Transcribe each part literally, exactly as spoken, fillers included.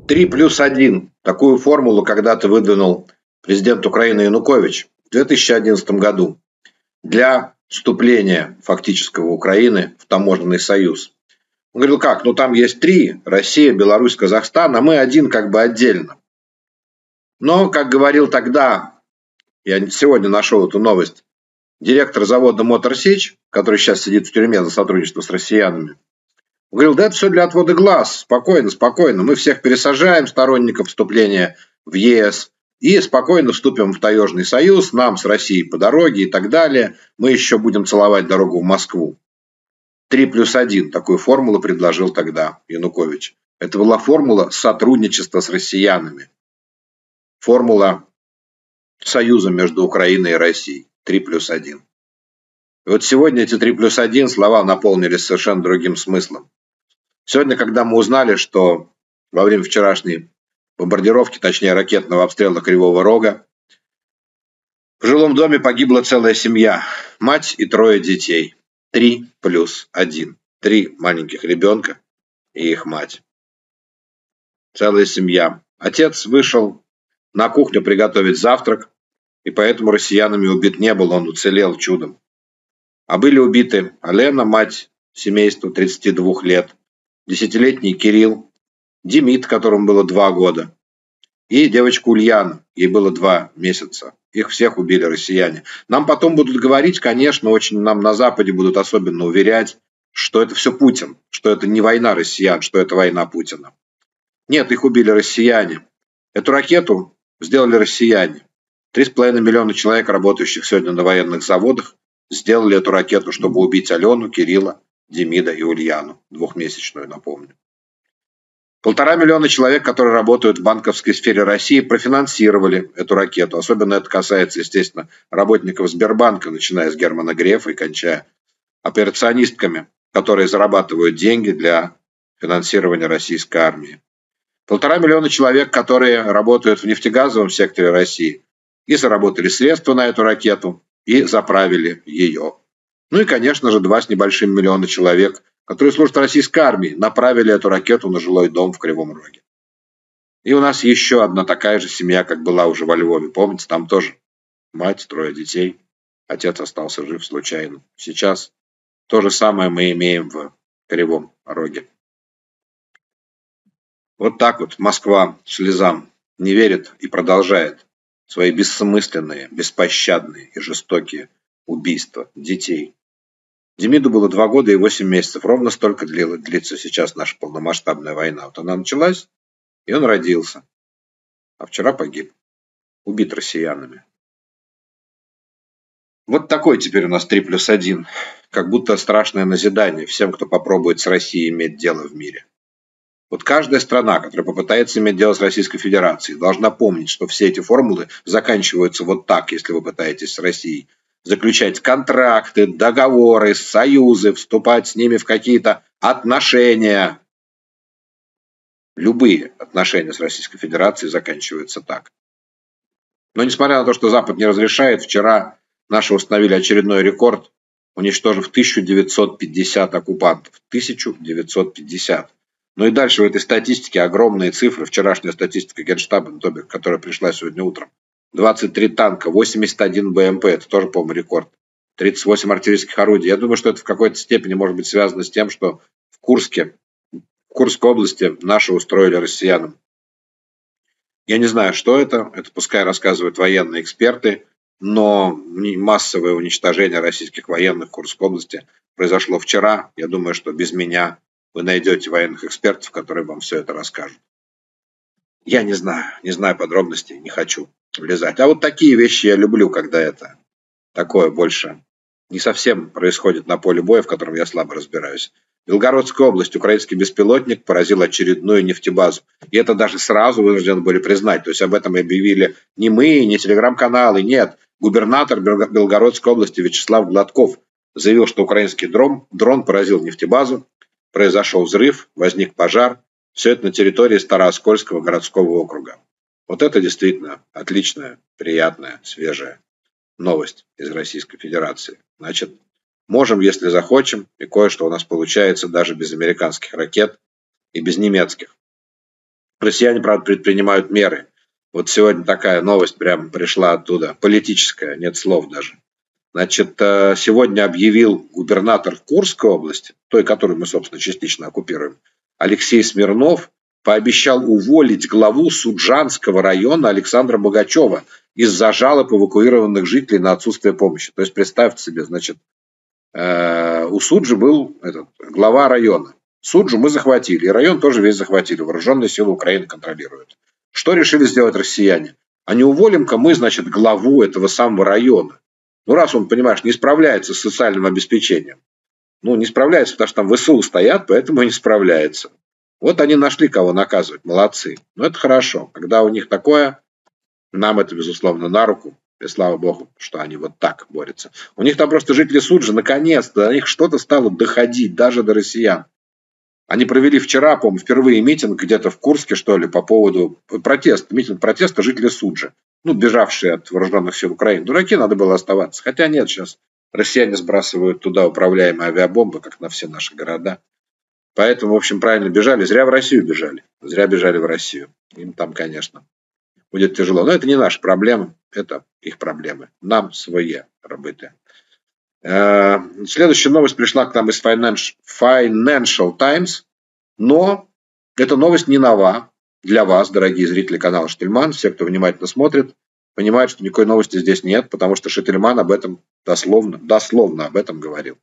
Три плюс один. Такую формулу когда-то выдвинул президент Украины Янукович в две тысячи одиннадцатом году для вступления фактического Украины в таможенный союз. Он говорил, как, ну там есть три, Россия, Беларусь, Казахстан, а мы один как бы отдельно. Но, как говорил тогда, я сегодня нашел эту новость, директор завода Мотор Сич, который сейчас сидит в тюрьме за сотрудничество с россиянами, говорил, да это все для отвода глаз, спокойно, спокойно, мы всех пересажаем, сторонников вступления в ЕС, и спокойно вступим в таежный союз, нам с Россией по дороге и так далее, мы еще будем целовать дорогу в Москву. Три плюс один, такую формулу предложил тогда Янукович. Это была формула сотрудничества с россиянами. Формула союза между Украиной и Россией. Три плюс один. И вот сегодня эти три плюс один слова наполнились совершенно другим смыслом. Сегодня, когда мы узнали, что во время вчерашней бомбардировки, точнее ракетного обстрела Кривого Рога, в жилом доме погибла целая семья, мать и трое детей. Три плюс один. Три маленьких ребенка и их мать. Целая семья. Отец вышел на кухню приготовить завтрак, и поэтому россиянами убит не был, он уцелел чудом. А были убиты Алена, мать семейства, тридцати двух лет, десятилетний Кирилл, Демид, которому было два года, и девочка Ульяна, ей было два месяца. Их всех убили россияне. Нам потом будут говорить, конечно, очень нам на Западе будут особенно уверять, что это все Путин, что это не война россиян, что это война Путина. Нет, их убили россияне. Эту ракету сделали россияне. Три с половиной миллиона человек, работающих сегодня на военных заводах, сделали эту ракету, чтобы убить Алену, Кирилла, Демида и Ульяну, двухмесячную, напомню. Полтора миллиона человек, которые работают в банковской сфере России, профинансировали эту ракету. Особенно это касается, естественно, работников Сбербанка, начиная с Германа Грефа и кончая операционистками, которые зарабатывают деньги для финансирования российской армии. Полтора миллиона человек, которые работают в нефтегазовом секторе России и заработали средства на эту ракету и заправили ее. Ну и, конечно же, два с небольшим миллиона человек, которые служат в российской армии, направили эту ракету на жилой дом в Кривом Роге. И у нас еще одна такая же семья, как была уже во Львове. Помните, там тоже мать, трое детей, отец остался жив случайно. Сейчас то же самое мы имеем в Кривом Роге. Вот так вот Москва слезам не верит и продолжает свои бессмысленные, беспощадные и жестокие убийства детей. Демиду было два года и восемь месяцев. Ровно столько длится сейчас наша полномасштабная война. Вот она началась, и он родился. А вчера погиб. Убит россиянами. Вот такой теперь у нас три плюс один. Как будто страшное назидание всем, кто попробует с Россией иметь дело в мире. Вот каждая страна, которая попытается иметь дело с Российской Федерацией, должна помнить, что все эти формулы заканчиваются вот так, если вы пытаетесь с Россией заключать контракты, договоры, союзы, вступать с ними в какие-то отношения. Любые отношения с Российской Федерацией заканчиваются так. Но несмотря на то, что Запад не разрешает, вчера наши установили очередной рекорд, уничтожив тысячу девятьсот пятьдесят оккупантов. тысяча девятьсот пятьдесят. Ну и дальше в этой статистике огромные цифры. Вчерашняя статистика Генштаба, которая пришла сегодня утром. двадцать три танка, восемьдесят один БМП, это тоже, по-моему, рекорд. тридцать восемь артиллерийских орудий. Я думаю, что это в какой-то степени может быть связано с тем, что в Курске, в Курской области наши устроили россиянам. Я не знаю, что это, это пускай рассказывают военные эксперты, но массовое уничтожение российских военных в Курской области произошло вчера. Я думаю, что без меня вы найдете военных экспертов, которые вам все это расскажут. Я не знаю, не знаю подробностей, не хочу влезать. А вот такие вещи я люблю, когда это такое больше не совсем происходит на поле боя, в котором я слабо разбираюсь. Белгородская область, украинский беспилотник поразил очередную нефтебазу. И это даже сразу вынуждены были признать. То есть об этом объявили не мы, не телеграм-каналы, нет. Губернатор Белгородской области Вячеслав Гладков заявил, что украинский дрон, дрон поразил нефтебазу, произошел взрыв, возник пожар. Все это на территории Старооскольского городского округа. Вот это действительно отличная, приятная, свежая новость из Российской Федерации. Значит, можем, если захочем, и кое-что у нас получается даже без американских ракет и без немецких. Россияне, правда, предпринимают меры. Вот сегодня такая новость прям пришла оттуда, политическая, нет слов даже. Значит, сегодня объявил губернатор Курской области, той, которую мы, собственно, частично оккупируем, Алексей Смирнов, пообещал уволить главу Суджанского района Александра Богачева из-за жалоб эвакуированных жителей на отсутствие помощи. То есть, представьте себе, значит, у Суджи был этот, глава района. Суджу мы захватили, и район тоже весь захватили. Вооруженные силы Украины контролируют. Что решили сделать россияне? А не уволим-ка мы, значит, главу этого самого района. Ну, раз он, понимаешь, не справляется с социальным обеспечением. Ну, не справляется, потому что там ВСУ стоят, поэтому и не справляется. Вот они нашли, кого наказывать. Молодцы. Но это хорошо. Когда у них такое, нам это, безусловно, на руку. И слава богу, что они вот так борются. У них там просто жители Суджи, наконец-то, до них что-то стало доходить, даже до россиян. Они провели вчера, по-моему, впервые митинг где-то в Курске, что ли, по поводу протеста. Митинг протеста жителей Суджи. Ну, бежавшие от вооруженных сил Украины. Дураки, надо было оставаться. Хотя нет, сейчас россияне сбрасывают туда управляемые авиабомбы, как на все наши города. Поэтому, в общем, правильно бежали. Зря в Россию бежали. Зря бежали в Россию. Им там, конечно, будет тяжело. Но это не наши проблемы, это их проблемы. Нам свои работы. Следующая новость пришла к нам из Financial Times. Но эта новость не нова. Для вас, дорогие зрители канала Штельман, все, кто внимательно смотрит, понимают, что никакой новости здесь нет, потому что Штельман об этом дословно, дословно об этом говорил.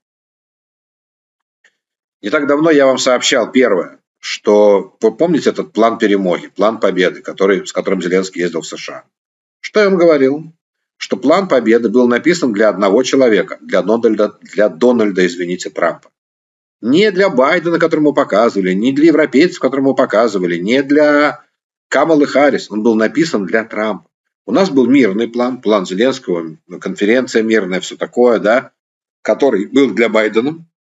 Не так давно я вам сообщал первое, что, вы помните этот план перемоги, план победы, который, с которым Зеленский ездил в США? Что я вам говорил? Что план победы был написан для одного человека, для Дональда, для Дональда, извините, Трампа. Не для Байдена, которому показывали, не для европейцев, которому показывали, не для Камалы Харрис. Он был написан для Трампа. У нас был мирный план, план Зеленского, конференция мирная, все такое, да, который был для Байдена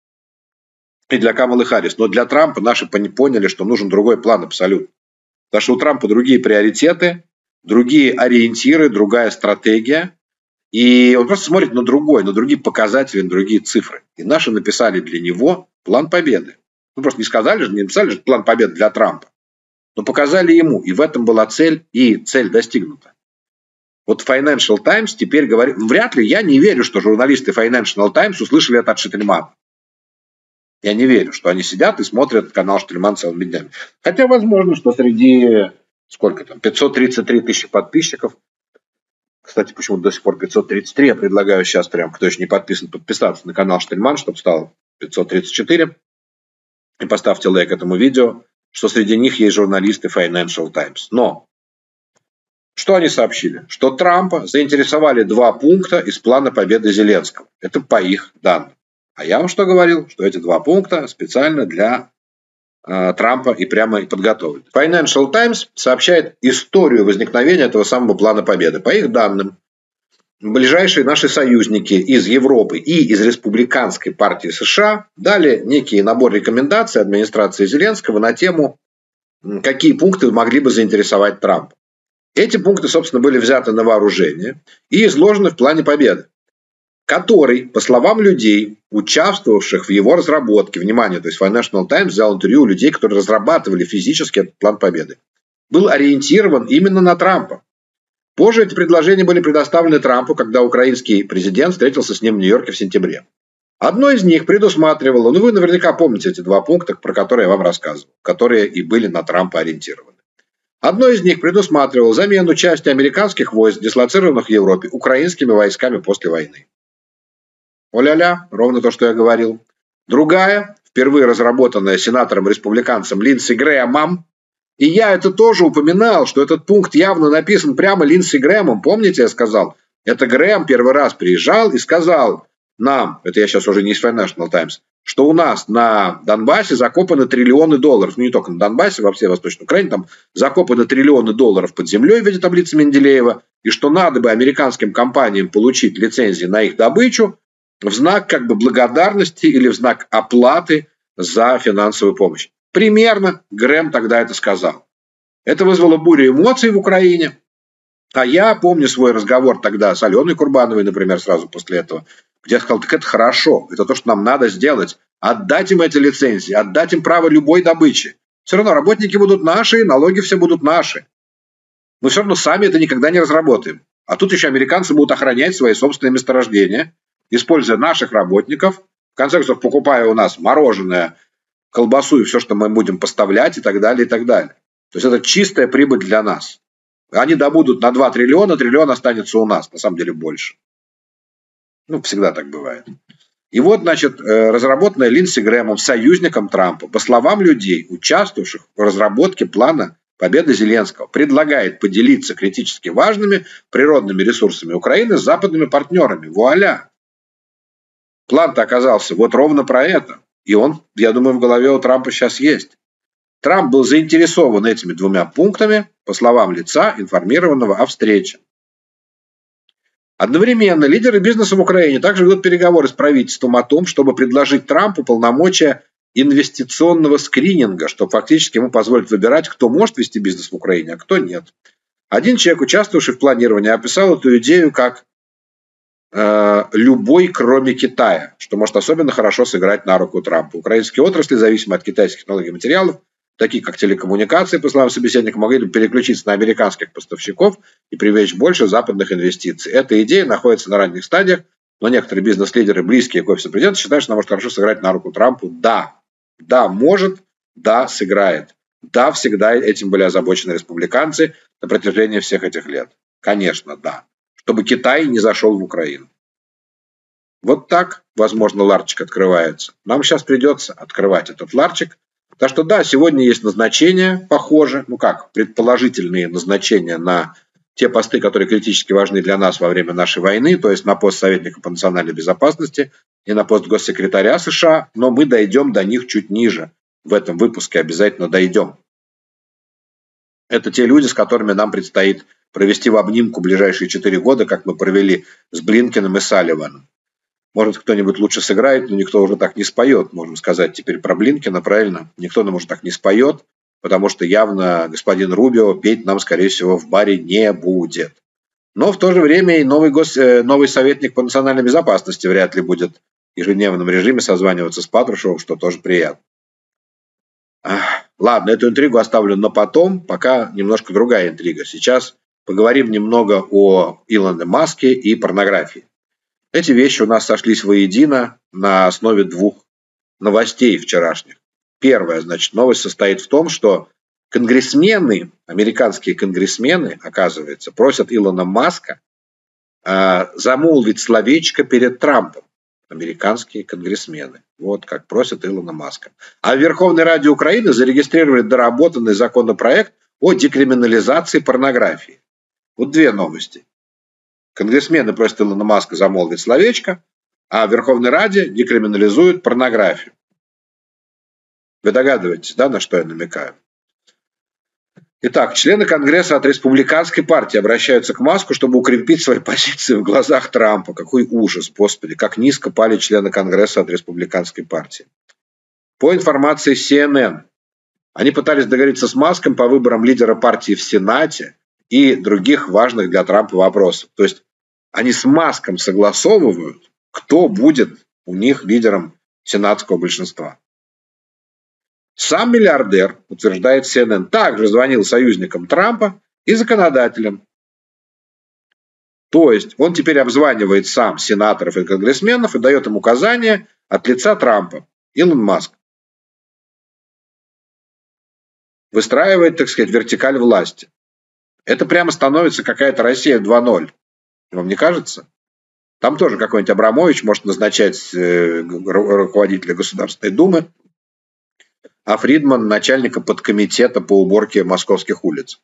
и для Камалы Харрис. Но для Трампа наши поняли, что нужен другой план абсолютно. Потому что у Трампа другие приоритеты, другие ориентиры, другая стратегия. И он просто смотрит на другой, на другие показатели, на другие цифры. И наши написали для него план победы. Ну, просто не сказали же, не написали же план победы для Трампа. Но показали ему. И в этом была цель, и цель достигнута. Вот Financial Times теперь говорит... Вряд ли, я не верю, что журналисты Financial Times услышали это от Штельмана. Я не верю, что они сидят и смотрят канал Штельман целыми днями. Хотя, возможно, что среди... Сколько там? пятьсот тридцать три тысячи подписчиков. Кстати, почему до сих пор пятьсот тридцать три, я предлагаю сейчас прям, кто еще не подписан, подписаться на канал Штельман, чтобы стало пятьсот тридцать четыре. И поставьте лайк этому видео, что среди них есть журналисты Financial Times. Но, что они сообщили? Что Трампа заинтересовали два пункта из плана победы Зеленского. Это по их данным. А я вам что говорил? Что эти два пункта специально для э, Трампа и прямо и подготовлены. Financial Times сообщает историю возникновения этого самого плана победы. По их данным, ближайшие наши союзники из Европы и из республиканской партии США дали некий набор рекомендаций администрации Зеленского на тему, какие пункты могли бы заинтересовать Трампа. Эти пункты, собственно, были взяты на вооружение и изложены в плане победы, который, по словам людей, участвовавших в его разработке, внимание, то есть Financial Times взял интервью у людей, которые разрабатывали физически этот план победы, был ориентирован именно на Трампа. Позже эти предложения были предоставлены Трампу, когда украинский президент встретился с ним в Нью-Йорке в сентябре. Одно из них предусматривало, ну вы наверняка помните эти два пункта, про которые я вам рассказывал, которые и были на Трампа ориентированы. Одно из них предусматривало замену части американских войск, дислоцированных в Европе, украинскими войсками после войны. О-ля-ля, ровно то, что я говорил. Другая, впервые разработанная сенатором-республиканцем Линдси Грэхэмом, и я это тоже упоминал, что этот пункт явно написан прямо Линдси Грэхэмом. Помните, я сказал? Это Грэхэм первый раз приезжал и сказал нам, это я сейчас уже не из Financial Times, что у нас на Донбассе закопаны триллионы долларов. Ну, не только на Донбассе, во всей Восточной Украине, там закопаны триллионы долларов под землей в виде таблицы Менделеева, и что надо бы американским компаниям получить лицензии на их добычу в знак как бы благодарности или в знак оплаты за финансовую помощь. Примерно Грэхэм тогда это сказал. Это вызвало бурю эмоций в Украине. А я помню свой разговор тогда с Аленой Курбановой, например, сразу после этого, где я сказал, так это хорошо, это то, что нам надо сделать. Отдать им эти лицензии, отдать им право любой добычи. Все равно работники будут наши, налоги все будут наши. Мы все равно сами это никогда не разработаем. А тут еще американцы будут охранять свои собственные месторождения, используя наших работников, в конце концов, покупая у нас мороженое, колбасу и все, что мы будем поставлять и так далее, и так далее. То есть это чистая прибыль для нас. Они добудут на два триллиона, триллион останется у нас, на самом деле больше. Ну, всегда так бывает. И вот, значит, разработанная Линдси Грэмом, союзником Трампа, по словам людей, участвовавших в разработке плана победы Зеленского, предлагает поделиться критически важными природными ресурсами Украины с западными партнерами. Вуаля! План-то оказался вот ровно про это. И он, я думаю, в голове у Трампа сейчас есть. Трамп был заинтересован этими двумя пунктами, по словам лица, информированного о встрече. Одновременно лидеры бизнеса в Украине также ведут переговоры с правительством о том, чтобы предложить Трампу полномочия инвестиционного скрининга, что фактически ему позволит выбирать, кто может вести бизнес в Украине, а кто нет. Один человек, участвовавший в планировании, описал эту идею как э, «любой, кроме Китая», что может особенно хорошо сыграть на руку Трампа. Украинские отрасли, зависимые от китайских технологий и материалов, такие как телекоммуникации, по словам собеседника, могли бы переключиться на американских поставщиков и привлечь больше западных инвестиций. Эта идея находится на ранних стадиях, но некоторые бизнес-лидеры, близкие к офису президента, считают, что она может хорошо сыграть на руку Трампу. Да, да, может, да, сыграет. Да, всегда этим были озабочены республиканцы на протяжении всех этих лет. Конечно, да. Чтобы Китай не зашел в Украину. Вот так, возможно, ларчик открывается. Нам сейчас придется открывать этот ларчик. Так что да, сегодня есть назначения, похоже, ну как, предположительные назначения на те посты, которые критически важны для нас во время нашей войны, то есть на пост советника по национальной безопасности и на пост госсекретаря США, но мы дойдем до них чуть ниже. В этом выпуске обязательно дойдем. Это те люди, с которыми нам предстоит провести в обнимку ближайшие четыре года, как мы провели с Блинкеном и Салливаном. Может, кто-нибудь лучше сыграет, но никто уже так не споет. Можем сказать теперь про Блинкена, правильно? Никто нам уже так не споет, потому что явно господин Рубио петь нам, скорее всего, в баре не будет. Но в то же время и новый, гос... новый советник по национальной безопасности вряд ли будет в ежедневном режиме созваниваться с Патрушевым, что тоже приятно. Ладно, эту интригу оставлю на потом, пока немножко другая интрига. Сейчас поговорим немного о Илоне Маске и порнографии. Эти вещи у нас сошлись воедино на основе двух новостей вчерашних. Первая, значит, новость состоит в том, что конгрессмены, американские конгрессмены, оказывается, просят Илона Маска э, замолвить словечко перед Трампом. Американские конгрессмены. Вот как просят Илона Маска. А в Верховной Раде Украины зарегистрировали доработанный законопроект о декриминализации порнографии. Вот две новости. Конгрессмены просят Илона Маска замолвить словечко, а в Верховной Раде декриминализуют порнографию. Вы догадываетесь, да, на что я намекаю? Итак, члены Конгресса от Республиканской партии обращаются к Маску, чтобы укрепить свои позиции в глазах Трампа. Какой ужас, господи, как низко пали члены Конгресса от Республиканской партии. По информации си эн эн, они пытались договориться с Маском по выборам лидера партии в Сенате и других важных для Трампа вопросов. То есть они с Маском согласовывают, кто будет у них лидером сенатского большинства. Сам миллиардер, утверждает си эн эн, также звонил союзникам Трампа и законодателям. То есть он теперь обзванивает сам сенаторов и конгрессменов и дает им указания от лица Трампа. Илон Маск выстраивает, так сказать, вертикаль власти. Это прямо становится какая-то Россия два ноль. Вам не кажется? Там тоже какой-нибудь Абрамович может назначать руководителя Государственной Думы, а Фридман начальника подкомитета по уборке московских улиц.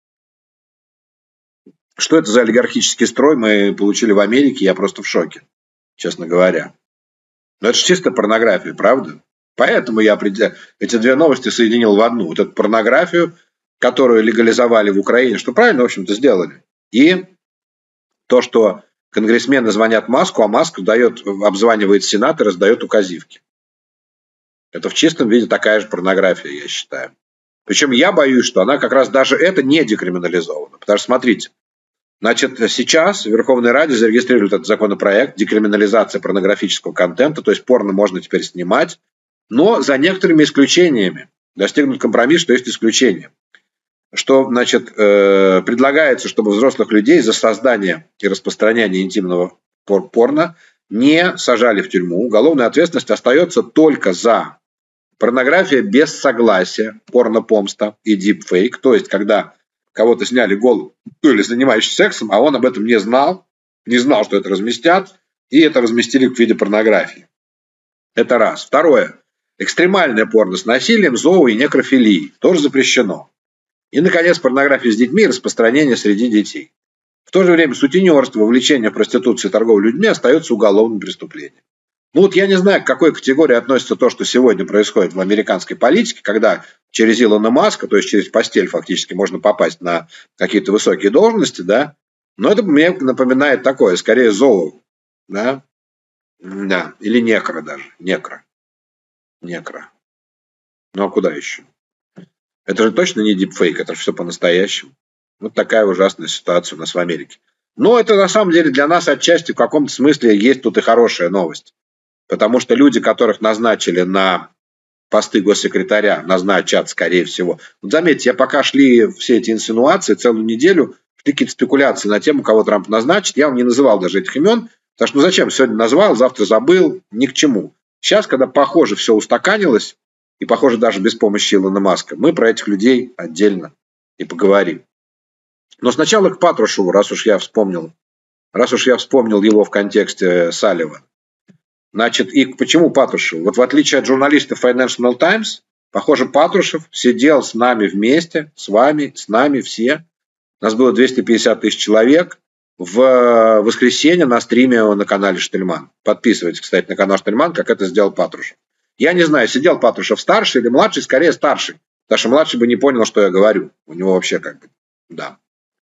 Что это за олигархический строй мы получили в Америке, я просто в шоке, честно говоря. Но это же чисто порнография, правда? Поэтому я эти две новости соединил в одну. Вот эту порнографию, которую легализовали в Украине, что правильно, в общем-то, сделали. И то, что конгрессмены звонят Маску, а Маск дает, обзванивает Сенат и раздает указивки. Это в чистом виде такая же порнография, я считаю. Причем я боюсь, что она как раз даже это не декриминализована. Потому что, смотрите, значит, сейчас в Верховной Раде зарегистрировали этот законопроект декриминализация порнографического контента, то есть порно можно теперь снимать, но за некоторыми исключениями. достигнут компромисс, что есть исключение. Что, значит, э, предлагается, чтобы взрослых людей за создание и распространение интимного пор порно не сажали в тюрьму. Уголовная ответственность остается только за порнографию без согласия, порнопомста и дипфейк. То есть, когда кого-то сняли голову или занимающийся сексом, а он об этом не знал, не знал, что это разместят, и это разместили в виде порнографии. Это раз. Второе. Экстремальное порно с насилием, зоо и некрофилией. Тоже запрещено. И, наконец, порнография с детьми и распространение среди детей. В то же время сутенерство, вовлечение в проституцию и торговлю людьми остается уголовным преступлением. Ну вот я не знаю, к какой категории относится то, что сегодня происходит в американской политике, когда через Илона Маска, то есть через постель фактически можно попасть на какие-то высокие должности, да, но это мне напоминает такое, скорее зоо, да, да, или некро даже, некро, некро. Ну а куда еще? Это же точно не дипфейк, это же все по-настоящему. Вот такая ужасная ситуация у нас в Америке. Но это на самом деле для нас отчасти в каком-то смысле есть тут и хорошая новость. Потому что люди, которых назначили на посты госсекретаря, назначат, скорее всего. Вот заметьте, я пока шли все эти инсинуации, целую неделю, шли какие-то спекуляции на тему, кого Трамп назначит. Я вам не называл даже этих имен, потому что ну зачем, сегодня назвал, завтра забыл, ни к чему. Сейчас, когда, похоже, все устаканилось, и, похоже, даже без помощи Илона Маска, мы про этих людей отдельно и поговорим. Но сначала к Патрушеву, раз уж я вспомнил, раз уж я вспомнил его в контексте Салливана. Значит, и почему Патрушев? Вот в отличие от журналистов Financial Times, похоже, Патрушев сидел с нами вместе, с вами, с нами все. У нас было двести пятьдесят тысяч человек в воскресенье на стриме на канале Штельман. Подписывайтесь, кстати, на канал Штельман, как это сделал Патрушев. Я не знаю, сидел Патрушев старший или младший, скорее старший. Потому что младший бы не понял, что я говорю. У него вообще как бы, да.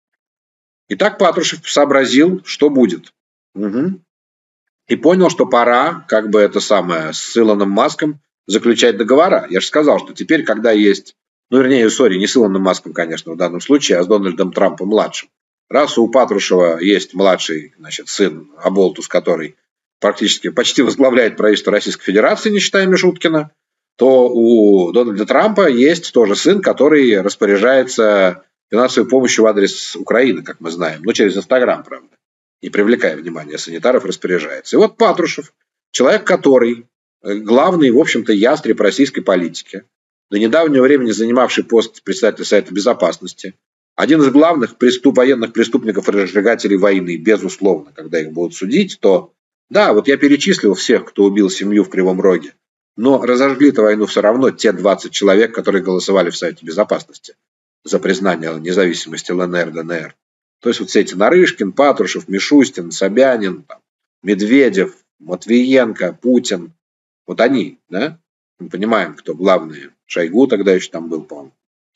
Итак, Патрушев сообразил, что будет. Угу. И понял, что пора, как бы это самое, с Илоном Маском заключать договора. Я же сказал, что теперь, когда есть, ну, вернее, сори, не с Илоном Маском, конечно, в данном случае, а с Дональдом Трампом младшим. Раз у Патрушева есть младший, значит, сын Аболтус, который практически почти возглавляет правительство Российской Федерации, не считая Мишуткина, то у Дональда Трампа есть тоже сын, который распоряжается финансовой помощью в адрес Украины, как мы знаем, но через Инстаграм, правда, не привлекая внимания санитаров, распоряжается. И вот Патрушев, человек, который главный, в общем-то, ястреб российской политики, до недавнего времени занимавший пост председателя Совета Безопасности, один из главных преступ, военных преступников и разжигателей войны, безусловно, когда их будут судить, то, да, вот я перечислил всех, кто убил семью в Кривом Роге, но разожгли-то войну все равно те двадцать человек, которые голосовали в Совете Безопасности за признание независимости ЛНР, ДНР. То есть вот все эти Нарышкин, Патрушев, Мишустин, Собянин, там, Медведев, Матвиенко, Путин, вот они, да, мы понимаем, кто главные. Шойгу тогда еще там был, по-моему.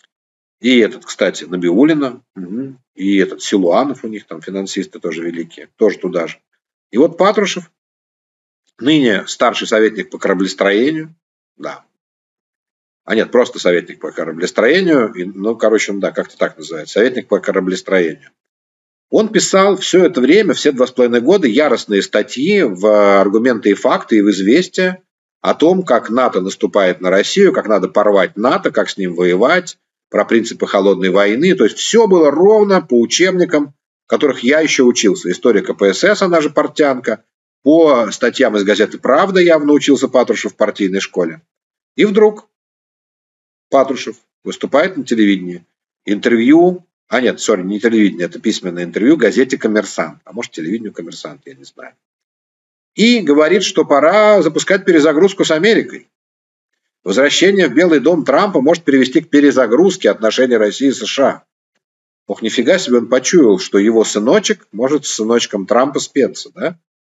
И этот, кстати, Набиуллина, угу. И этот Силуанов у них, там финансисты тоже великие, тоже туда же. И вот Патрушев, ныне старший советник по кораблестроению, да. А нет, просто советник по кораблестроению, ну, короче, да, как-то так называется, советник по кораблестроению. Он писал все это время, все два с половиной года, яростные статьи в «Аргументы и факты» и в «Известия» о том, как НАТО наступает на Россию, как надо порвать НАТО, как с ним воевать, про принципы холодной войны. То есть все было ровно по учебникам, в которых я еще учился. История ка пэ эс эс, она же портянка. По статьям из газеты «Правда» явно учился Патрушев в партийной школе. И вдруг Патрушев выступает на телевидении. Интервью, а нет, сори, не телевидение, это письменное интервью газете «Коммерсант». А может, телевидению «Коммерсант», я не знаю. И говорит, что пора запускать перезагрузку с Америкой. Возвращение в Белый дом Трампа может привести к перезагрузке отношений России и США. Ох, нифига себе, он почуял, что его сыночек может с сыночком Трампа спеться, да?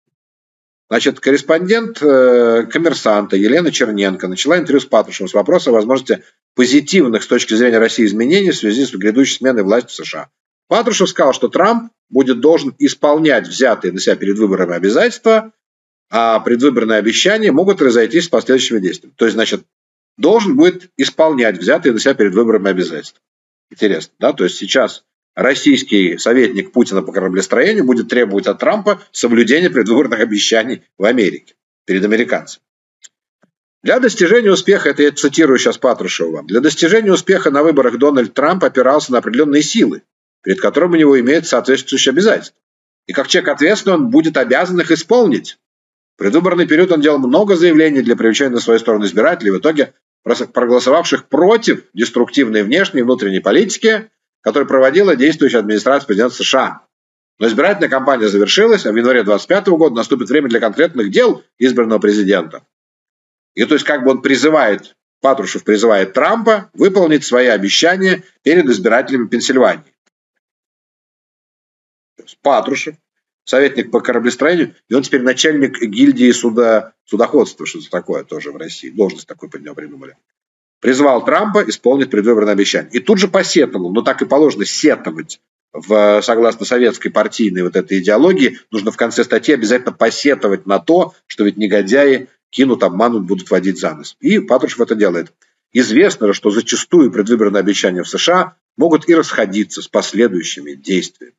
Значит, корреспондент э, «Коммерсанта» Елена Черненко начала интервью с Патрушевым с вопросом о возможности позитивных с точки зрения России изменений в связи с грядущей сменой власти в США. Патрушев сказал, что Трамп будет должен исполнять взятые на себя перед выборами обязательства, а предвыборные обещания могут разойтись с последующими действиями. То есть, значит, должен будет исполнять взятые на себя перед выборами обязательства. Интересно, да? То есть сейчас российский советник Путина по кораблестроению будет требовать от Трампа соблюдения предвыборных обещаний в Америке, перед американцами. Для достижения успеха, это я цитирую сейчас Патрушева, для достижения успеха на выборах Дональд Трамп опирался на определенные силы, перед которыми у него имеются соответствующие обязательства. И как человек ответственный, он будет обязан их исполнить. В предвыборный период он делал много заявлений для привлечения на свою сторону избирателей, в итоге проголосовавших против деструктивной внешней и внутренней политики, которую проводила действующая администрация президента США. Но избирательная кампания завершилась, а в январе двадцать пятого года наступит время для конкретных дел избранного президента. И то есть как бы он призывает, Патрушев призывает Трампа выполнить свои обещания перед избирателями Пенсильвании. Патрушев, советник по кораблестроению, и он теперь начальник гильдии суда, судоходства, что-то такое тоже в России, должность такой под него придумали. Призвал Трампа исполнить предвыборное обещание. И тут же посетовал, но так и положено сетовать. В, согласно советской партийной вот этой идеологии, нужно в конце статьи обязательно посетовать на то, что ведь негодяи кинут, обманут, будут водить за нос. И Патрушев это делает. Известно, что зачастую предвыборные обещания в США могут и расходиться с последующими действиями.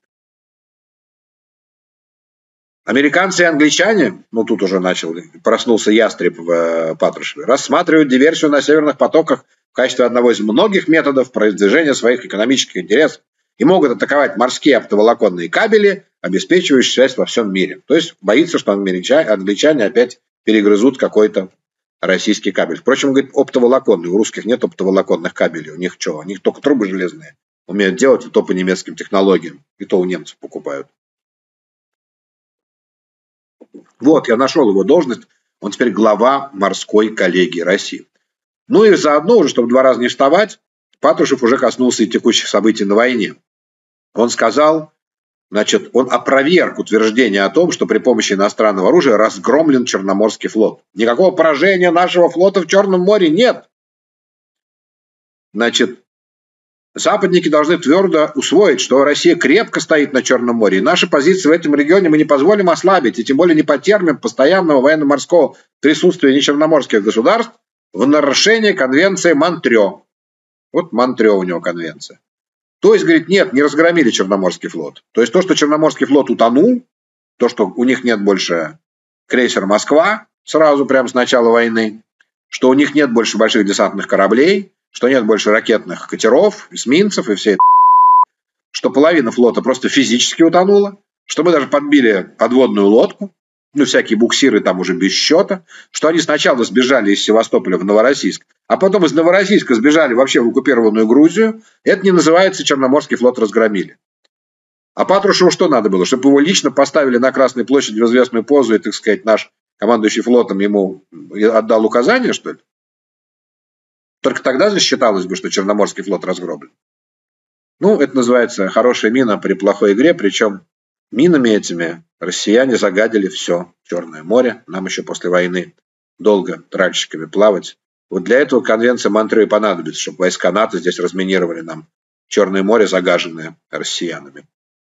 Американцы и англичане, ну тут уже начал, проснулся ястреб в Патрушеве, рассматривают диверсию на северных потоках в качестве одного из многих методов продвижения своих экономических интересов и могут атаковать морские оптоволоконные кабели, обеспечивающие связь во всем мире. То есть боится, что англичане опять перегрызут какой-то российский кабель. Впрочем, говорит, оптоволоконный. У русских нет оптоволоконных кабелей. У них что? У них только трубы железные умеют делать, и то по немецким технологиям. И то у немцев покупают. Вот, я нашел его должность. Он теперь глава морской коллегии России. Ну и заодно уже, чтобы два раза не вставать, Патрушев уже коснулся и текущих событий на войне. Он сказал, значит, он опроверг утверждение о том, что при помощи иностранного оружия разгромлен Черноморский флот. Никакого поражения нашего флота в Черном море нет. Значит, западники должны твердо усвоить, что Россия крепко стоит на Черном море, и наши позиции в этом регионе мы не позволим ослабить, и тем более не потерпим постоянного военно-морского присутствия нечерноморских государств в нарушении конвенции Монтрё. Вот Монтрё у него конвенция. То есть, говорит, нет, не разгромили Черноморский флот. То есть то, что Черноморский флот утонул, то, что у них нет больше крейсера «Москва» сразу прямо с начала войны, что у них нет больше больших десантных кораблей, что нет больше ракетных катеров, эсминцев и всей, что половина флота просто физически утонула, что мы даже подбили подводную лодку, ну, всякие буксиры там уже без счета, что они сначала сбежали из Севастополя в Новороссийск, а потом из Новороссийска сбежали вообще в оккупированную Грузию. Это не называется Черноморский флот разгромили. А Патрушеву что надо было? Чтобы его лично поставили на Красной площади в известную позу, и, так сказать, наш командующий флотом ему отдал указания, что ли? Только тогда засчиталось бы, что Черноморский флот разгромлен. Ну, это называется хорошая мина при плохой игре, причем минами этими россияне загадили все Черное море. Нам еще после войны долго тральщиками плавать. Вот для этого конвенция Монтрё и понадобится, чтобы войска НАТО здесь разминировали нам Черное море, загаженное россиянами.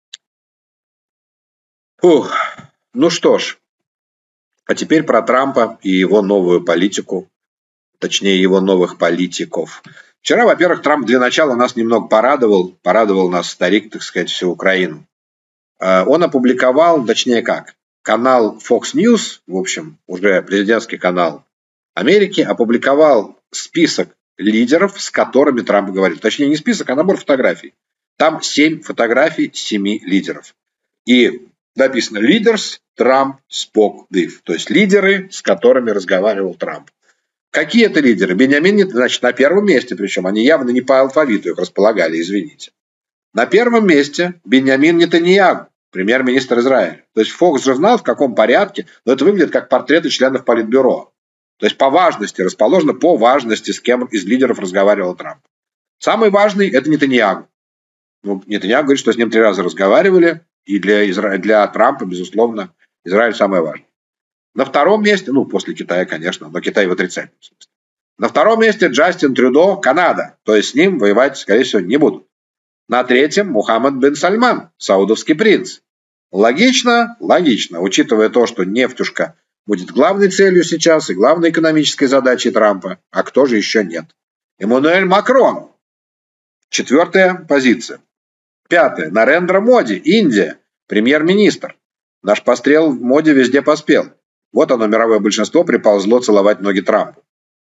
Фух. Ну что ж, а теперь про Трампа и его новую политику, точнее его новых политиков. Вчера, во-первых, Трамп для начала нас немного порадовал, порадовал нас старик, так сказать, всю Украину. Он опубликовал, точнее как, канал Fox News, в общем, уже президентский канал Америки, опубликовал список лидеров, с которыми Трамп говорил. Точнее, не список, а набор фотографий. Там семь фотографий семи лидеров. И написано «Leaders Trump spoke with», то есть лидеры, с которыми разговаривал Трамп. Какие это лидеры? Беньямин Нетаньяху, значит, на первом месте, причем они явно не по алфавиту их располагали, извините. На первом месте Беньямин Нетаньяху, премьер-министр Израиля. То есть Фокс же знал, в каком порядке, но это выглядит как портреты членов Политбюро. То есть по важности, расположено по важности, с кем из лидеров разговаривал Трамп. Самый важный – это Нетаньяху. Ну, Нетаньяху говорит, что с ним три раза разговаривали, и для, Изра... для Трампа, безусловно, Израиль самое важное. На втором месте, ну, после Китая, конечно, но Китай в отрицательном смысле. На втором месте Джастин Трюдо, Канада, то есть с ним воевать, скорее всего, не будут. На третьем Мухаммед бен Сальман, саудовский принц. Логично? Логично, учитывая то, что нефтюшка будет главной целью сейчас и главной экономической задачей Трампа, а кто же еще нет? Эммануэль Макрон. Четвертая позиция. Пятая. Нарендра Моди, Индия, премьер-министр. Наш пострел в моде везде поспел. Вот оно, мировое большинство, приползло целовать ноги Трампу.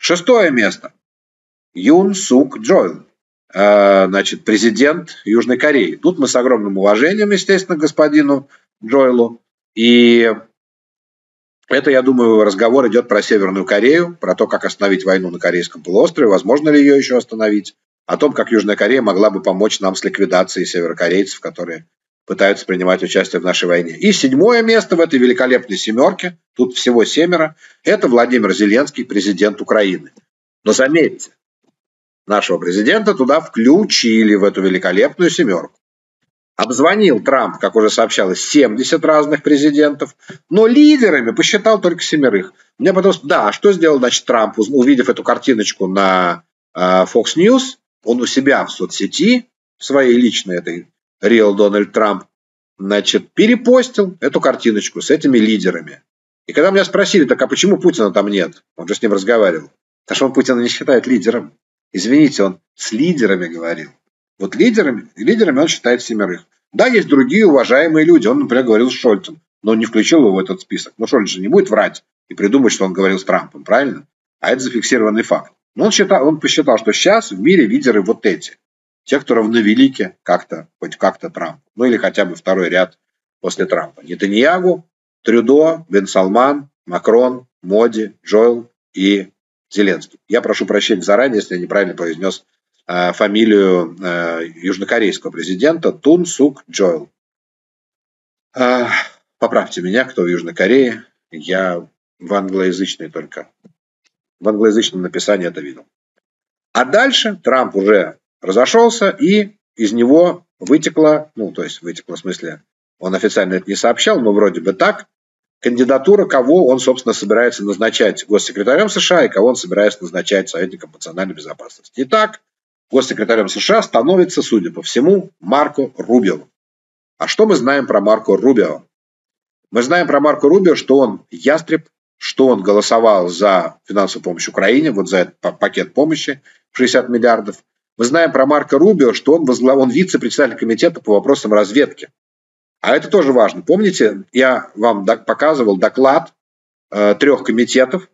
Шестое место. Юн Сук Джойл, значит, президент Южной Кореи. Тут мы с огромным уважением, естественно, к господину Джойлу. И это, я думаю, разговор идет про Северную Корею, про то, как остановить войну на Корейском полуострове, возможно ли ее еще остановить, о том, как Южная Корея могла бы помочь нам с ликвидацией северокорейцев, которые пытаются принимать участие в нашей войне. И седьмое место в этой великолепной семерке, тут всего семеро, это Владимир Зеленский, президент Украины. Но заметьте, нашего президента туда включили, в эту великолепную семерку. Обзвонил Трамп, как уже сообщалось, семьдесят разных президентов, но лидерами посчитал только семерых. Мне потом, да, а что сделал, значит, Трамп, увидев эту картиночку на э, Fox News, он у себя в соцсети, своей личной этой Real Donald Trump, значит, перепостил эту картиночку с этими лидерами. И когда меня спросили, так а почему Путина там нет? Он же с ним разговаривал. Потому что он Путина не считает лидером. Извините, он с лидерами говорил. Вот лидерами, лидерами он считает семерых. Да, есть другие уважаемые люди. Он, например, говорил с Шольцем, но он не включил его в этот список. Но Шольц же не будет врать и придумать, что он говорил с Трампом, правильно? А это зафиксированный факт. Но он, считал, он посчитал, что сейчас в мире лидеры вот эти. Те, кто равновелики как-то, хоть как-то Трампу. Ну или хотя бы второй ряд после Трампа. Нетаньягу, Трюдо, Бен Салман, Макрон, Моди, Джоэл и Зеленский. Я прошу прощения заранее, если я неправильно произнес э, фамилию э, южнокорейского президента Тун Сук Джоэл. Э, поправьте меня, кто в Южной Корее. Я в англоязычной только. В англоязычном написании это видел. А дальше Трамп уже разошелся, и из него вытекла, ну, то есть вытекла в смысле, он официально это не сообщал, но вроде бы так, кандидатура, кого он, собственно, собирается назначать госсекретарем США и кого он собирается назначать советником национальной безопасности. Итак, госсекретарем США становится, судя по всему, Марко Рубио. А что мы знаем про Марко Рубио? Мы знаем про Марко Рубио, что он ястреб, что он голосовал за финансовую помощь Украине, вот за этот пакет помощи в шестьдесят миллиардов. Мы знаем про Марко Рубио, что он, возглав... он вице-председатель комитета по вопросам разведки. А это тоже важно. Помните, я вам показывал доклад э, трех комитетов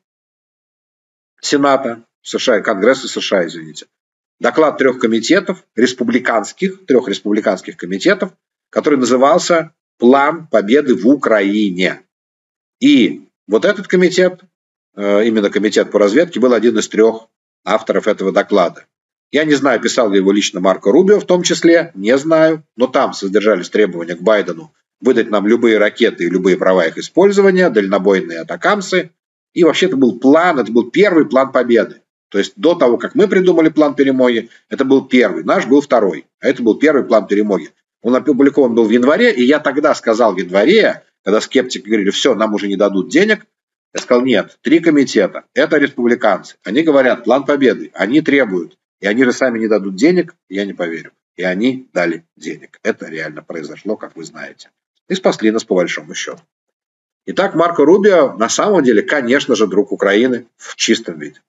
Сената США, Конгресса США, извините. Доклад трех комитетов, республиканских, трех республиканских комитетов, который назывался «План победы в Украине». И вот этот комитет, э, именно комитет по разведке, был один из трех авторов этого доклада. Я не знаю, писал ли его лично Марко Рубио в том числе, не знаю, но там содержались требования к Байдену выдать нам любые ракеты и любые права их использования, дальнобойные атакамсы. И вообще это был план, это был первый план победы. То есть до того, как мы придумали план перемоги, это был первый, наш был второй, а это был первый план перемоги. Он опубликован был в январе, и я тогда сказал в январе, когда скептики говорили, все, нам уже не дадут денег, я сказал, нет, три комитета, это республиканцы, они говорят, план победы, они требуют. И они же сами не дадут денег, я не поверю. И они дали денег. Это реально произошло, как вы знаете. И спасли нас по большому счету. Итак, Марко Рубио на самом деле, конечно же, друг Украины в чистом виде.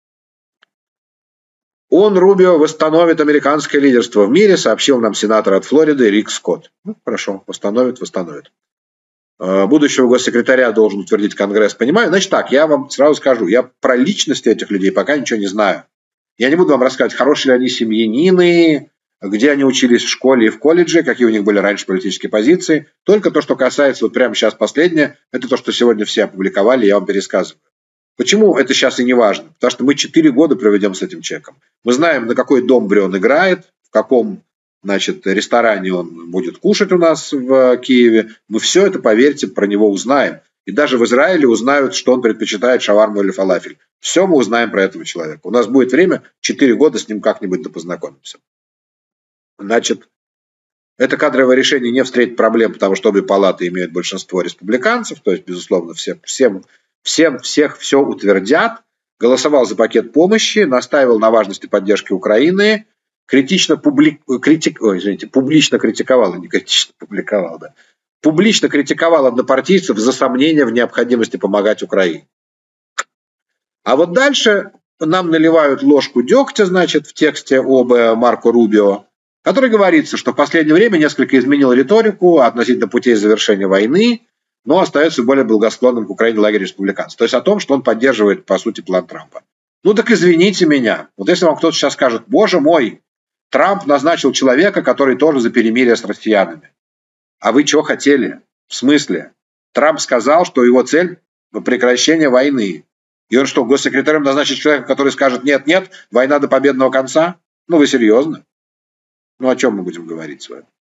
Он, Рубио, восстановит американское лидерство в мире, сообщил нам сенатор от Флориды Рик Скотт. Ну, хорошо, восстановит, восстановит. Будущего госсекретаря должен утвердить Конгресс, понимаю. Значит так, я вам сразу скажу, я про личности этих людей пока ничего не знаю. Я не буду вам рассказывать, хорошие ли они семьянины, где они учились в школе и в колледже, какие у них были раньше политические позиции. Только то, что касается, вот прямо сейчас последнее, это то, что сегодня все опубликовали, я вам пересказываю. Почему это сейчас и не важно? Потому что мы четыре года проведем с этим человеком. Мы знаем, на какой домбре он играет, в каком, значит, ресторане он будет кушать у нас в Киеве. Мы все это, поверьте, про него узнаем. И даже в Израиле узнают, что он предпочитает шаварму или фалафель. Все мы узнаем про этого человека. У нас будет время, четыре года с ним как-нибудь да познакомимся. Значит, это кадровое решение не встретит проблем, потому что обе палаты имеют большинство республиканцев, то есть, безусловно, все, всем, всем всех все утвердят. Голосовал за пакет помощи, настаивал на важности поддержки Украины, критично, публи... критик... Ой, извините, публично критиковал, а не критично публиковал, да. Публично критиковал однопартийцев за сомнения в необходимости помогать Украине. А вот дальше нам наливают ложку дегтя, значит, в тексте об Марко Рубио, который говорится, что в последнее время несколько изменил риторику относительно путей завершения войны, но остается более благосклонным к Украине лагерь республиканцев. То есть о том, что он поддерживает, по сути, план Трампа. Ну так извините меня. Вот если вам кто-то сейчас скажет, боже мой, Трамп назначил человека, который тоже за перемирие с россиянами. А вы что хотели? В смысле? Трамп сказал, что его цель – прекращение войны. И он что, госсекретарем назначит человека, который скажет нет-нет, война до победного конца? Ну вы серьезно? Ну о чем мы будем говорить с вами?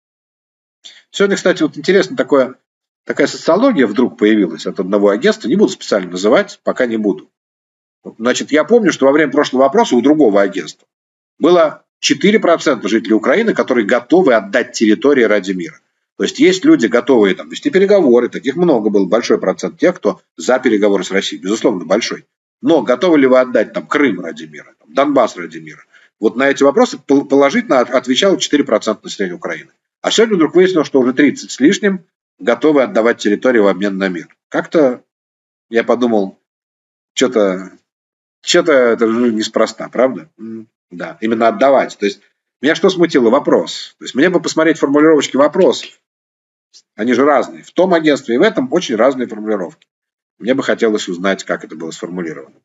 Сегодня, кстати, вот интересно, такое, такая социология вдруг появилась от одного агентства. Не буду специально называть, пока не буду. Значит, я помню, что во время прошлого опроса у другого агентства было четыре процента жителей Украины, которые готовы отдать территории ради мира. То есть есть люди, готовые там вести переговоры, таких много было, большой процент тех, кто за переговоры с Россией, безусловно, большой. Но готовы ли вы отдать там Крым ради мира, там, Донбасс ради мира? Вот на эти вопросы положительно отвечало четыре процента населения Украины. А сегодня вдруг выяснилось, что уже тридцать с лишним готовы отдавать территории в обмен на мир. Как-то я подумал, что-то что-то это же неспроста, правда? Да, именно отдавать. То есть меня что смутило? Вопрос. То есть мне бы посмотреть формулировочки вопросов. Они же разные. В том агентстве и в этом очень разные формулировки. Мне бы хотелось узнать, как это было сформулировано.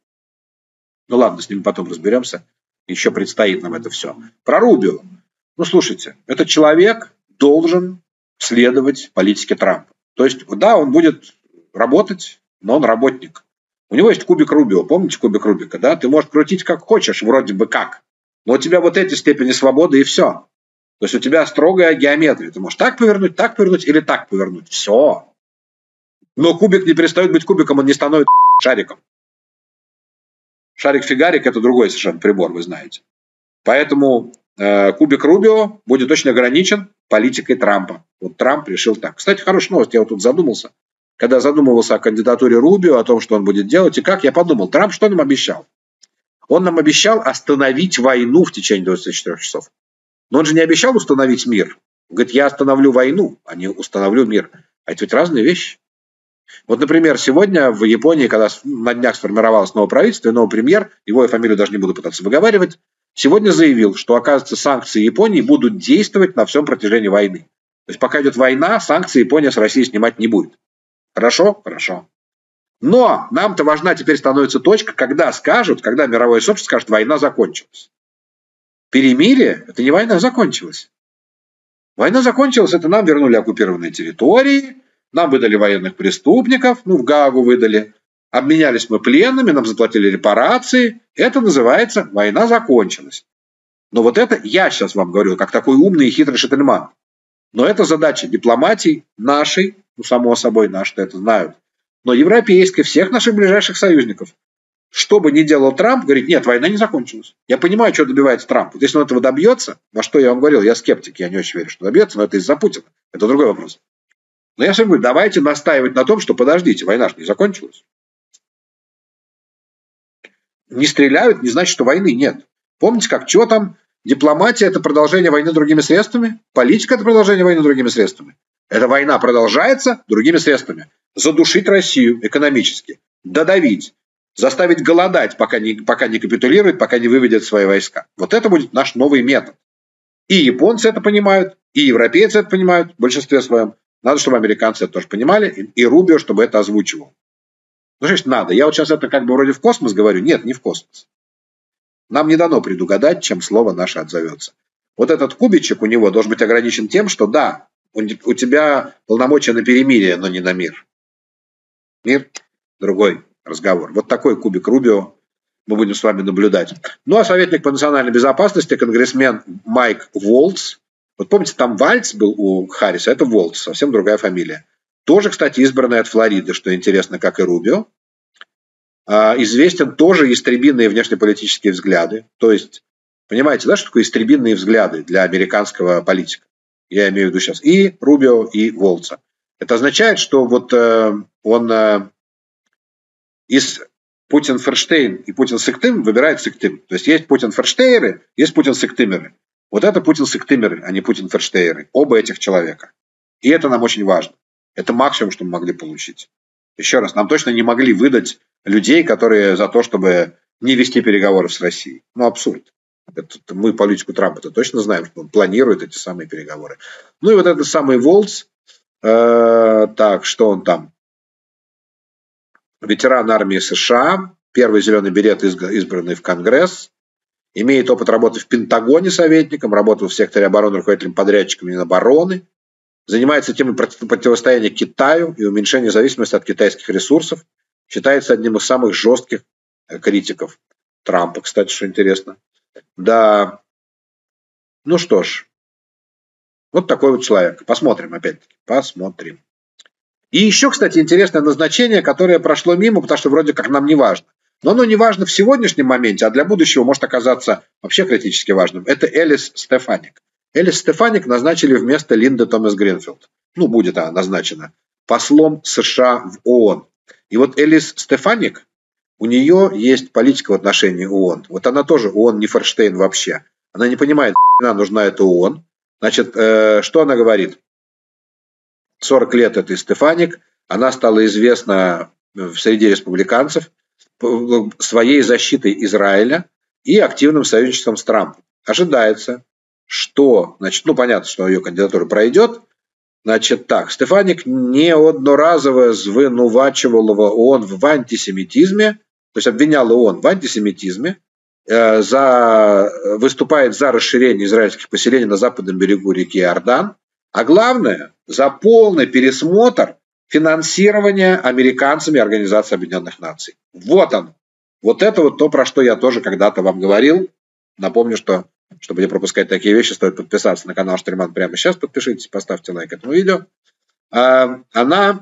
Ну ладно, с ним потом разберемся. Еще предстоит нам это все. Про Рубио. Ну слушайте, этот человек должен следовать политике Трампа. То есть, да, он будет работать, но он работник. У него есть кубик Рубио. Помните кубик Рубика? Да? Ты можешь крутить как хочешь, вроде бы как. Но у тебя вот эти степени свободы и все. То есть у тебя строгая геометрия. Ты можешь так повернуть, так повернуть или так повернуть. Все. Но кубик не перестает быть кубиком, он не становится шариком. Шарик-фигарик – это другой совершенно прибор, вы знаете. Поэтому э, кубик Рубио будет очень ограничен политикой Трампа. Вот Трамп решил так. Кстати, хорошая новость, я вот тут задумался. Когда задумывался о кандидатуре Рубио, о том, что он будет делать и как, я подумал, Трамп что нам обещал? Он нам обещал остановить войну в течение двадцати четырёх часов. Но он же не обещал установить мир. Он говорит, я остановлю войну, а не установлю мир. А это ведь разные вещи. Вот, например, сегодня в Японии, когда на днях сформировалось новое правительство и новый премьер, его я фамилию даже не буду пытаться выговаривать, сегодня заявил, что, оказывается, санкции Японии будут действовать на всем протяжении войны. То есть пока идет война, санкции Япония с Россией снимать не будет. Хорошо? Хорошо. Но нам-то важна теперь становится точка, когда скажут, когда мировое сообщество скажет, война закончилась. Перемирие – это не война закончилась. Война закончилась, это нам вернули оккупированные территории, нам выдали военных преступников, ну в Гаагу выдали, обменялись мы пленными, нам заплатили репарации. Это называется война закончилась. Но вот это я сейчас вам говорю, как такой умный и хитрый шательман. Но это задача дипломатии нашей, ну само собой наши это знают, но европейской, всех наших ближайших союзников. Что бы ни делал Трамп, говорит, нет, война не закончилась. Я понимаю, что добивается Трамп. Вот если он этого добьется, во что я вам говорил, я скептик, я не очень верю, что добьется, но это из-за Путина. Это другой вопрос. Но я все говорю, давайте настаивать на том, что подождите, война же не закончилась. Не стреляют, не значит, что войны нет. Помните, как, что там? Дипломатия – это продолжение войны другими средствами? Политика – это продолжение войны другими средствами? Эта война продолжается другими средствами. Задушить Россию экономически, додавить, заставить голодать, пока не, пока не капитулирует, пока не выведет свои войска. Вот это будет наш новый метод. И японцы это понимают, и европейцы это понимают в большинстве своем. Надо, чтобы американцы это тоже понимали, и Рубио, чтобы это озвучивал. Ну, значит, надо. Я вот сейчас это как бы вроде в космос говорю. Нет, не в космос. Нам не дано предугадать, чем слово наше отзовется. Вот этот кубичек у него должен быть ограничен тем, что да, у тебя полномочия на перемирие, но не на мир. Мир – другой разговор. Вот такой кубик Рубио мы будем с вами наблюдать. Ну, а советник по национальной безопасности, конгрессмен Майк Волтс. Вот помните, там Вальц был у Харриса, это Волтс, совсем другая фамилия. Тоже, кстати, избранный от Флориды, что интересно, как и Рубио. Известен тоже истребинные внешнеполитические взгляды. То есть, понимаете, да, что такое истребинные взгляды для американского политика? Я имею в виду сейчас и Рубио, и Волтса. Это означает, что вот э, он э, из Путин-Ферштейн и Путин-Сыктым выбирает Сыктым. То есть есть Путин-Ферштейеры, есть Путин-Сыктымеры. Вот это Путин-Сыктымеры, а не Путин-Ферштейеры. Оба этих человека. И это нам очень важно. Это максимум, что мы могли получить. Еще раз, нам точно не могли выдать людей, которые за то, чтобы не вести переговоры с Россией. Ну, абсурд. Это, мы политику Трампа-то точно знаем, что он планирует эти самые переговоры. Ну и вот этот самый Волтс, э, так, что он там? Ветеран армии США, первый зеленый берет, избранный в Конгресс, имеет опыт работы в Пентагоне советником, работал в секторе обороны руководителем подрядчиком Минобороны, занимается темой противостояния Китаю и уменьшения зависимости от китайских ресурсов, считается одним из самых жестких критиков Трампа, кстати, что интересно. Да, ну что ж, вот такой вот человек. Посмотрим, опять-таки, посмотрим. И еще, кстати, интересное назначение, которое прошло мимо, потому что вроде как нам не важно. Но оно не важно в сегодняшнем моменте, а для будущего может оказаться вообще критически важным. Это Элис Стефаник. Элис Стефаник назначили вместо Линды Томас Гринфилд. Ну, будет она назначена послом США в ООН. И вот Элис Стефаник, у нее есть политика в отношении ООН. Вот она тоже ООН не Форштейн вообще. Она не понимает, что нужна эта ООН. Значит, э, что она говорит? сорок лет этой Стефаник. Она стала известна в среде республиканцев своей защитой Израиля и активным союзничеством с Трампом. Ожидается, что, значит, ну понятно, что ее кандидатура пройдет. Значит так, Стефаник неодноразово звинувачивала ООН в антисемитизме, то есть обвиняла ООН в антисемитизме, э, за, выступает за расширение израильских поселений на западном берегу реки Иордан, а главное, за полный пересмотр финансирования американцами Организации Объединенных Наций. Вот он. Вот это вот то, про что я тоже когда-то вам говорил. Напомню, что чтобы не пропускать такие вещи, стоит подписаться на канал Штерман прямо сейчас. Подпишитесь, поставьте лайк этому видео. Она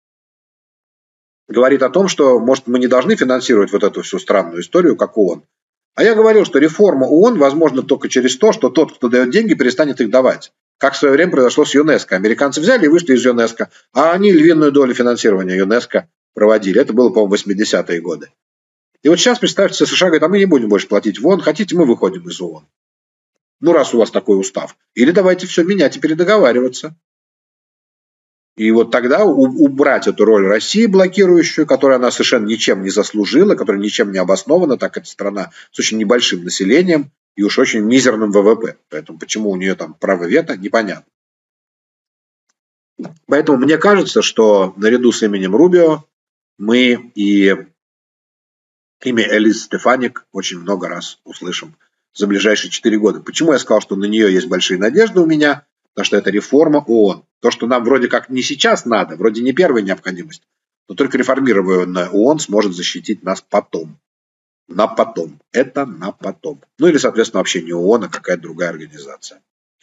говорит о том, что, может, мы не должны финансировать вот эту всю странную историю, как ООН. А я говорил, что реформа ООН возможна только через то, что тот, кто дает деньги, перестанет их давать. Как в свое время произошло с ЮНЕСКО. Американцы взяли и вышли из ЮНЕСКО, а они львиную долю финансирования ЮНЕСКО проводили. Это было, по-моему, восьмидесятые годы. И вот сейчас, представьте, США говорит, а мы не будем больше платить в ООН, хотите, мы выходим из ООН. Ну, раз у вас такой устав. Или давайте все менять и передоговариваться. И вот тогда убрать эту роль России блокирующую, которую она совершенно ничем не заслужила, которая ничем не обоснована, так как это страна с очень небольшим населением и уж очень мизерным ВВП. Поэтому почему у нее там право вето, непонятно. Поэтому мне кажется, что наряду с именем Рубио мы и имя Элис Стефаник очень много раз услышим за ближайшие четыре года. Почему я сказал, что на нее есть большие надежды у меня? Потому что это реформа ООН. То, что нам вроде как не сейчас надо, вроде не первая необходимость, но только реформированная ООН сможет защитить нас потом. На потом. Это на потом. Ну или, соответственно, вообще не ООН, а какая-то другая организация.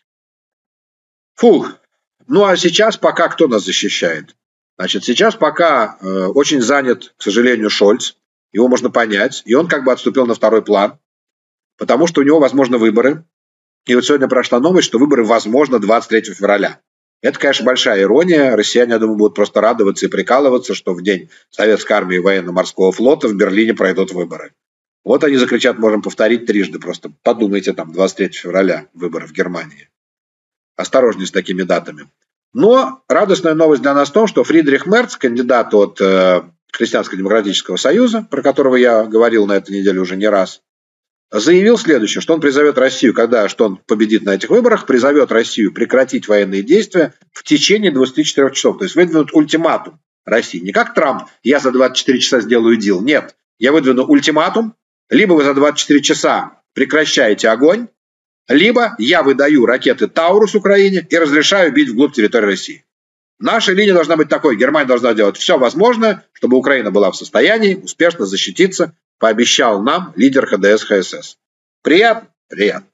Фух. Ну а сейчас пока кто нас защищает? Значит, сейчас пока э, очень занят, к сожалению, Шольц. Его можно понять. И он как бы отступил на второй план. Потому что у него, возможно, выборы. И вот сегодня прошла новость, что выборы, возможно, двадцать третьего февраля. Это, конечно, большая ирония. Россияне, я думаю, будут просто радоваться и прикалываться, что в день Советской армии и военно-морского флота в Берлине пройдут выборы. Вот они закричат, можем повторить трижды. Просто подумайте, там, двадцать третьего февраля выборы в Германии. Осторожнее с такими датами. Но радостная новость для нас в том, что Фридрих Мерц, кандидат от э, Христианско-демократического союза, про которого я говорил на этой неделе уже не раз, заявил следующее, что он призовет Россию, когда что он победит на этих выборах, призовет Россию прекратить военные действия в течение двадцати четырёх часов. То есть выдвинут ультиматум России. Не как Трамп, я за двадцать четыре часа сделаю дил. Нет, я выдвину ультиматум, либо вы за двадцать четыре часа прекращаете огонь, либо я выдаю ракеты Таурус Украине и разрешаю бить вглубь территории России. Наша линия должна быть такой. Германия должна делать все возможное, чтобы Украина была в состоянии успешно защититься, пообещал нам лидер ХДС ХСС. Приятно? Приятно.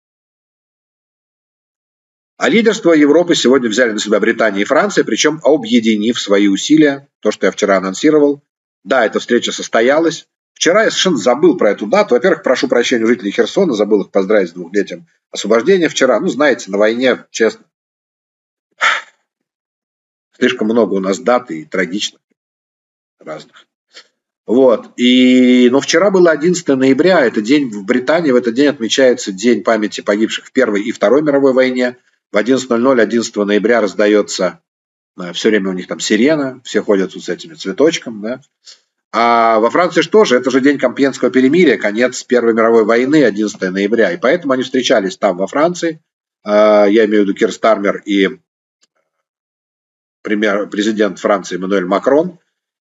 А лидерство Европы сегодня взяли на себя Британия и Франция, причем объединив свои усилия. То, что я вчера анонсировал. Да, эта встреча состоялась. Вчера я совершенно забыл про эту дату. Во-первых, прошу прощения у жителей Херсона, забыл их поздравить с двухлетием освобождения вчера. Ну, знаете, на войне, честно, слишком много у нас дат и трагичных разных. Вот. И, но вчера было одиннадцатое ноября, это день в Британии, в этот день отмечается День памяти погибших в Первой и Второй мировой войне. В одиннадцать ноль ноль одиннадцатого ноября раздается, все время у них там сирена, все ходят вот с этими цветочком, да. А во Франции что же? Это же день Компьенского перемирия, конец Первой мировой войны, одиннадцатое ноября. И поэтому они встречались там, во Франции. Я имею в виду Кир Стармер и президент Франции Эммануэль Макрон.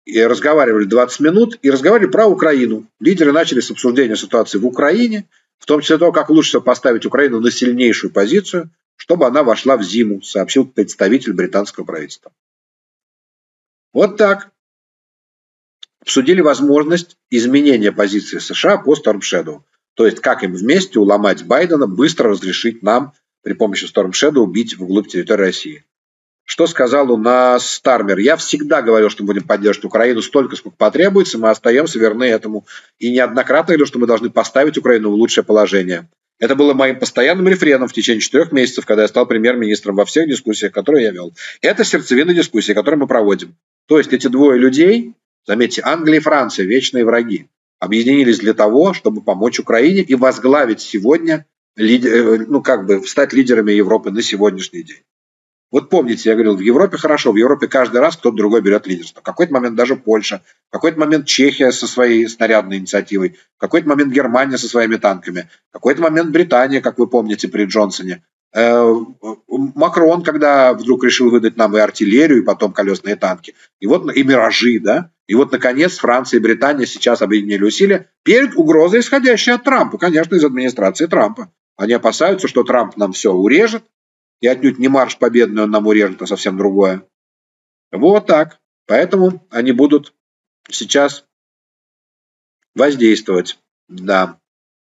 и разговаривали двадцать минут, и разговаривали про Украину. Лидеры начали с обсуждения ситуации в Украине, в том числе того, как лучше всего поставить Украину на сильнейшую позицию, чтобы она вошла в зиму, сообщил представитель британского правительства. Вот так. Обсудили возможность изменения позиции США по Storm Shadow. То есть, как им вместе уломать Байдена, быстро разрешить нам при помощи Storm Shadow убить вглубь территории России. Что сказал у нас Стармер? Я всегда говорил, что будем поддерживать Украину столько, сколько потребуется, мы остаемся верны этому. И неоднократно говорил, что мы должны поставить Украину в лучшее положение. Это было моим постоянным рефреном в течение четырех месяцев, когда я стал премьер-министром во всех дискуссиях, которые я вел. Это сердцевина дискуссии, которую мы проводим. То есть эти двое людей, заметьте, Англия и Франция, вечные враги, объединились для того, чтобы помочь Украине и возглавить сегодня, ну как бы стать лидерами Европы на сегодняшний день. Вот помните, я говорил, в Европе хорошо, в Европе каждый раз кто-то другой берет лидерство. В какой-то момент даже Польша, в какой-то момент Чехия со своей снарядной инициативой, в какой-то момент Германия со своими танками, в какой-то момент Британия, как вы помните, при Джонсоне. Макрон, когда вдруг решил выдать нам и артиллерию, и потом колесные танки, и вот и миражи, да, и вот, наконец, Франция и Британия сейчас объединили усилия перед угрозой, исходящей от Трампа, конечно, из администрации Трампа. Они опасаются, что Трамп нам все урежет, и отнюдь не марш победный он нам урежет, а совсем другое. Вот так. Поэтому они будут сейчас воздействовать, да,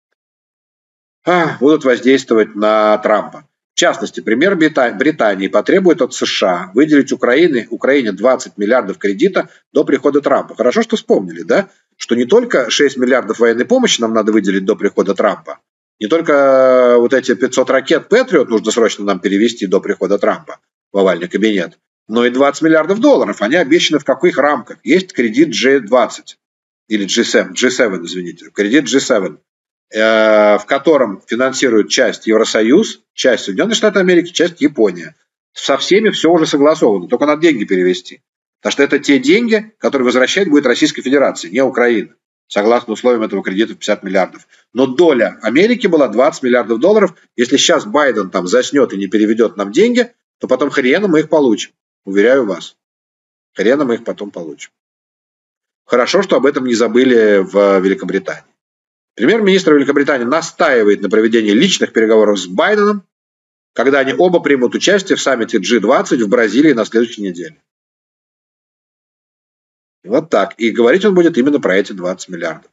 а, будут воздействовать на Трампа. В частности, премьер Британии потребует от США выделить Украине, Украине двадцать миллиардов кредита до прихода Трампа. Хорошо, что вспомнили, да? Что не только шесть миллиардов военной помощи нам надо выделить до прихода Трампа, не только вот эти пятьсот ракет Патриот нужно срочно нам перевести до прихода Трампа в овальный кабинет, но и двадцать миллиардов долларов. Они обещаны в каких рамках? Есть кредит джи двадцать или джи семь, джи семь, извините, кредит джи семь. В котором финансирует часть Евросоюз, часть Соединенные Штаты Америки, часть Япония. Со всеми все уже согласовано, только надо деньги перевести. Потому что это те деньги, которые возвращать будет Российской Федерации, не Украина, согласно условиям этого кредита в пятьдесят миллиардов. Но доля Америки была двадцать миллиардов долларов. Если сейчас Байден там заснет и не переведет нам деньги, то потом хрена мы их получим. Уверяю вас. Хрена мы их потом получим. Хорошо, что об этом не забыли в Великобритании. Премьер-министр Великобритании настаивает на проведении личных переговоров с Байденом, когда они оба примут участие в саммите джи двадцать в Бразилии на следующей неделе. Вот так. И говорить он будет именно про эти двадцать миллиардов.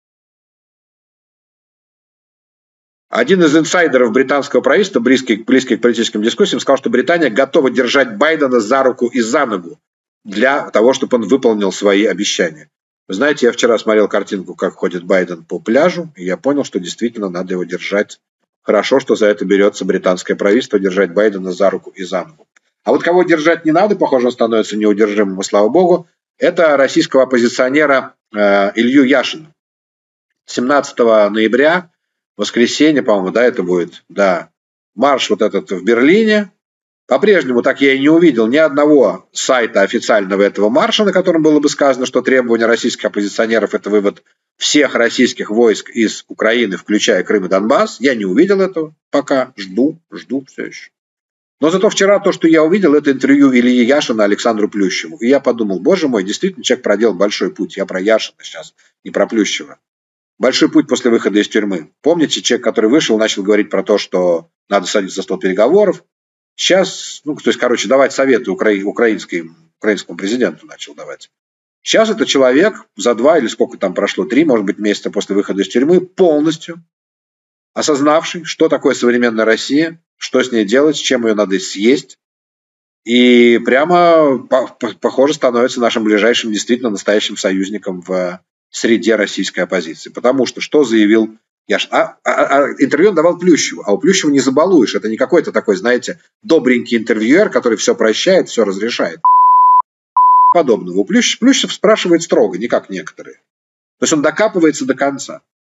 Один из инсайдеров британского правительства, близкий, близкий к политическим дискуссиям, сказал, что Британия готова держать Байдена за руку и за ногу для того, чтобы он выполнил свои обещания. Вы знаете, я вчера смотрел картинку, как ходит Байден по пляжу, и я понял, что действительно надо его держать. Хорошо, что за это берется британское правительство, держать Байдена за руку и за ногу. А вот кого держать не надо, похоже, он становится неудержимым, и слава богу, это российского оппозиционера э, Илью Яшина. семнадцатого ноября, воскресенье, по-моему, да, это будет, да, марш вот этот в Берлине. По-прежнему так я и не увидел ни одного сайта официального этого марша, на котором было бы сказано, что требования российских оппозиционеров – это вывод всех российских войск из Украины, включая Крым и Донбасс. Я не увидел этого пока. Жду, жду все еще. Но зато вчера то, что я увидел, это интервью Ильи Яшина Александру Плющеву. И я подумал, боже мой, действительно человек проделал большой путь. Я про Яшина сейчас, не про Плющева. Большой путь после выхода из тюрьмы. Помните, человек, который вышел, начал говорить про то, что надо садиться за стол переговоров. Сейчас, ну, то есть, короче, давать советы укра... украинской, украинскому президенту начал давать. Сейчас это человек за два или сколько там прошло, три, может быть, месяца после выхода из тюрьмы, полностью осознавший, что такое современная Россия, что с ней делать, с чем ее надо съесть. И прямо, похоже, становится нашим ближайшим, действительно настоящим союзником в среде российской оппозиции. Потому что что заявил Яшин? А, а, а интервью он давал Плющеву, а у Плющева не забалуешь. Это не какой-то такой, знаете, добренький интервьюер, который все прощает, все разрешает. Подобного. У Плющев, Плющев спрашивает строго, не как некоторые. То есть он докапывается до конца.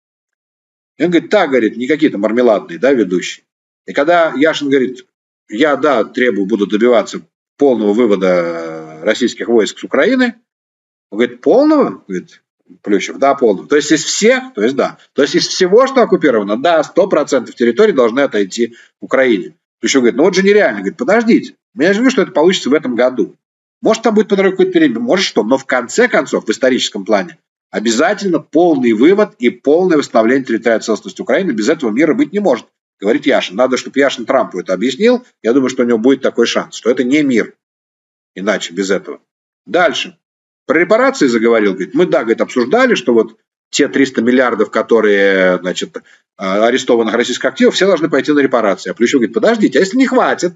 И он говорит, так, говорит, не какие-то мармеладные, да, ведущие. И когда Яшин говорит, я, да, требую, буду добиваться полного вывода российских войск с Украины, он говорит, полного? Говорит, Плющев, да, полного. То есть из всех, то есть да. То есть из всего, что оккупировано, да, сто процентов территории должны отойти Украине. Плющев говорит, ну вот же нереально. Говорит, подождите, я же вижу, что это получится в этом году. Может, там будет по дороге какой-то перебег, может что, но в конце концов, в историческом плане, обязательно полный вывод и полное восстановление территориальной целостности Украины. Без этого мира быть не может, говорит Яшин. Надо, чтобы Яшин Трампу это объяснил. Я думаю, что у него будет такой шанс, что это не мир. Иначе, без этого. Дальше. Про репарации заговорил. Говорит, мы, да, говорит, обсуждали, что вот те триста миллиардов, которые, значит, арестованных российских активов, все должны пойти на репарации. А Плющев говорит, подождите, а если не хватит?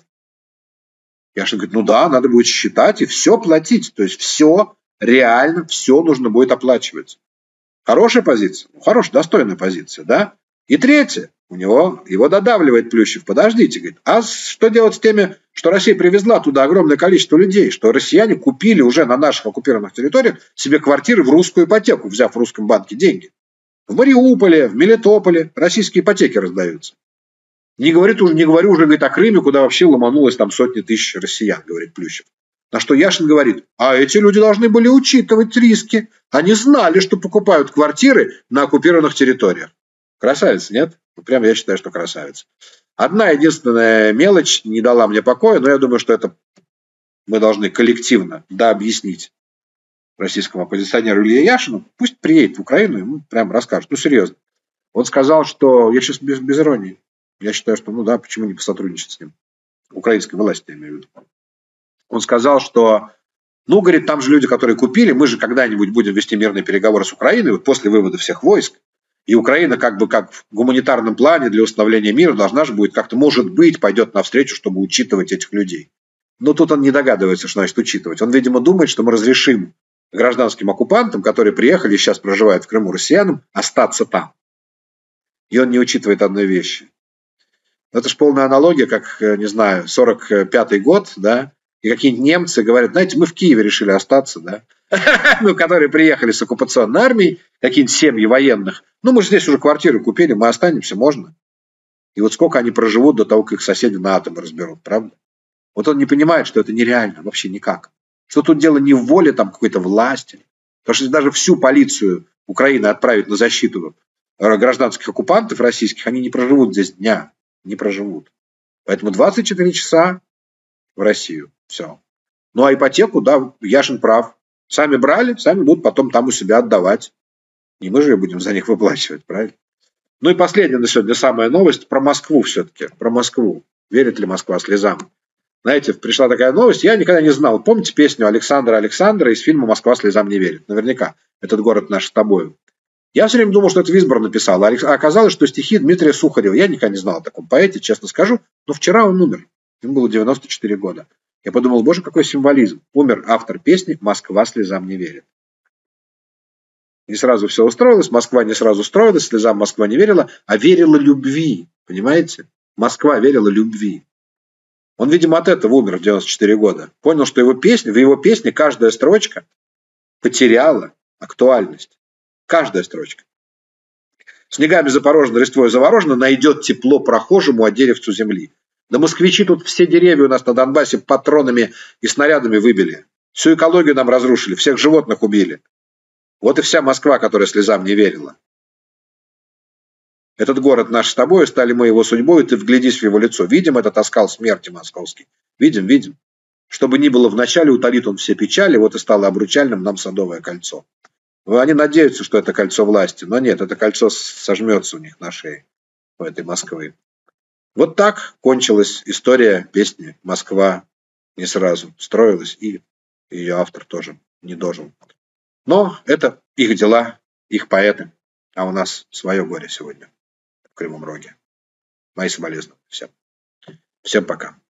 Яшин говорит, ну да, надо будет считать и все платить. То есть все реально, все нужно будет оплачивать. Хорошая позиция? Ну, хорошая, достойная позиция, да? И третье, у него, его додавливает Плющев. Подождите, говорит, а что делать с теми, что Россия привезла туда огромное количество людей, что россияне купили уже на наших оккупированных территориях себе квартиры в русскую ипотеку, взяв в русском банке деньги. В Мариуполе, в Мелитополе российские ипотеки раздаются. Не, говорит, не говорю уже, говорит, о Крыме, куда вообще ломанулось там сотни тысяч россиян, говорит Плющев. На что Яшин говорит, а эти люди должны были учитывать риски. Они знали, что покупают квартиры на оккупированных территориях. Красавец, нет? Прям я считаю, что красавец. Одна единственная мелочь не дала мне покоя, но я думаю, что это мы должны коллективно да, объяснить российскому оппозиционеру Илье Яшину. Пусть приедет в Украину и ему прям расскажет. Ну, серьезно. Он сказал, что, я сейчас без, без иронии, я считаю, что, ну да, почему не посотрудничать с ним? Украинской власти, я имею в виду. Он сказал, что, ну, говорит, там же люди, которые купили, мы же когда-нибудь будем вести мирные переговоры с Украиной, вот после вывода всех войск, и Украина как бы как в гуманитарном плане для установления мира должна же будет как-то, может быть, пойдет навстречу, чтобы учитывать этих людей. Но тут он не догадывается, что значит учитывать. Он, видимо, думает, что мы разрешим гражданским оккупантам, которые приехали и сейчас проживают в Крыму, россиянам, остаться там. И он не учитывает одной вещи. Это же полная аналогия, как, не знаю, сорок пятый год, да, и какие-нибудь немцы говорят, знаете, мы в Киеве решили остаться, да, ну, которые приехали с оккупационной армией, какие-нибудь семьи военных, ну, мы же здесь уже квартиры купили, мы останемся, можно. И вот сколько они проживут до того, как их соседи на атомы разберут, правда? Вот он не понимает, что это нереально, вообще никак. Что тут дело не в воле там какой-то власти, потому что даже всю полицию Украины отправить на защиту гражданских оккупантов российских, они не проживут здесь дня, не проживут. Поэтому двадцать четыре часа в Россию. Все. Ну, а ипотеку, да, Яшин прав. Сами брали, сами будут потом там у себя отдавать. Не мы же будем за них выплачивать, правильно? Ну и последняя на сегодня самая новость про Москву все-таки. Про Москву. Верит ли Москва слезам? Знаете, пришла такая новость, я никогда не знал. Помните песню Александра Александра из фильма «Москва слезам не верит»? Наверняка. Этот город наш с тобою. Я все время думал, что это Висбор написал, а оказалось, что стихи Дмитрия Сухарева. Я никогда не знал о таком поэте, честно скажу, но вчера он умер. Ему было девяносто четыре года. Я подумал, боже, какой символизм. Умер автор песни «Москва слезам не верит». Не сразу все устроилось, Москва не сразу строилась, слезам Москва не верила, а верила любви. Понимаете? Москва верила любви. Он, видимо, от этого умер в девяносто четыре года. Понял, что его песня, в его песне каждая строчка потеряла актуальность. Каждая строчка. Снегами запорожено, листвой заворожено, найдет тепло прохожему, а деревцу земли. Да москвичи тут все деревья у нас на Донбассе патронами и снарядами выбили. Всю экологию нам разрушили, всех животных убили. Вот и вся Москва, которая слезам не верила. Этот город наш с тобой, стали мы его судьбой, и ты вглядись в его лицо. Видим этот оскал смерти московский? Видим, видим. Чтобы ни было в начале, утолит он все печали, вот и стало обручальным нам Садовое кольцо. Они надеются, что это кольцо власти, но нет, это кольцо сожмется у них на шее, у этой Москвы. Вот так кончилась история песни «Москва не сразу строилась», и ее автор тоже не дожил. Но это их дела, их поэты, а у нас свое горе сегодня в Кривом Роге. Мои соболезнования всем. Всем пока.